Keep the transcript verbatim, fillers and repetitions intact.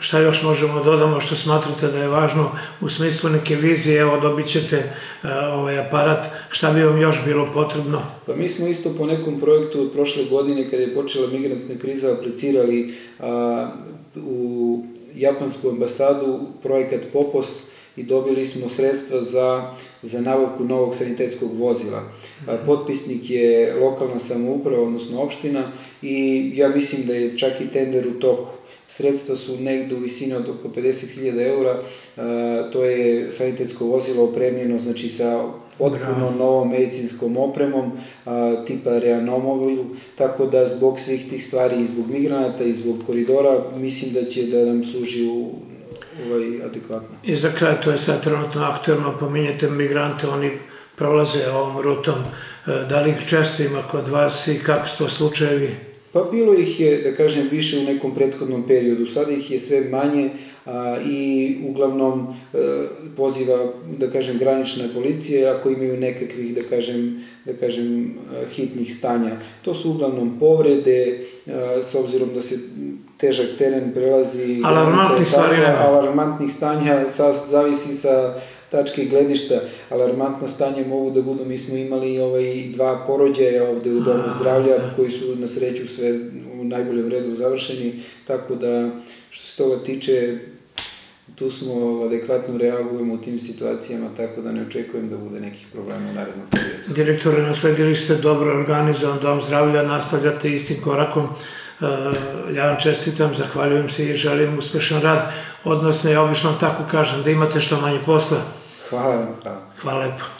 šta još možemo dodamo što smatrate da je važno u smislu neke vizije, evo dobit ćete ovaj aparat, šta bi vam još bilo potrebno? Pa mi smo isto po nekom projektu od prošle godine, kada je počela migrantska kriza, aplicirali u japansku ambasadu projekat POPOS i dobili smo sredstva za nabavku novog sanitetskog vozila. Potpisnik je lokalna samouprava, odnosno opština, i ja mislim da je čak i tender u toku. Sredstva su negde u visini od oko pedeset hiljada eura, to je sanitetsko vozilo opremljeno, znači sa potpuno novom medicinskom opremom, tipa Reanomobil, tako da zbog svih tih stvari i zbog migranata i zbog koridora, mislim da će da nam služi u adekvatno. I za kraj, to je sad trenutno aktuelno, pominjete migrante, oni prolaze ovom rutom, da li ih često ima kod vas i kako su to slučajevi? Pa bilo ih je, da kažem, više u nekom prethodnom periodu, sada ih je sve manje i uglavnom poziva, da kažem, granična policija ako imaju nekakvih, da kažem, da kažem, hitnih stanja. To su uglavnom povrede, s obzirom da se težak teren prelazi... Alarmantnih stvari nema. Alarmantnih stanja, zavisi sa tačke gledišta. Alarmantna stanja mogu da budu, mi smo imali dva porođaja ovde u Domu zdravlja, koji su na sreću sve u najboljem redu završeni, tako da što se toga tiče, tu smo adekvatno reagujemo u tim situacijama, tako da ne očekujem da bude nekih problema u narednom periodu. Direktore, nasledili ste dobro organizovan Dom zdravlja, nastavljate istim korakom. Ja vam čestitam, zahvaljujem se i želim uspešan rad, odnosno ja obično tako kažem da imate što manje posla. Hvala vam. Hvala lepo.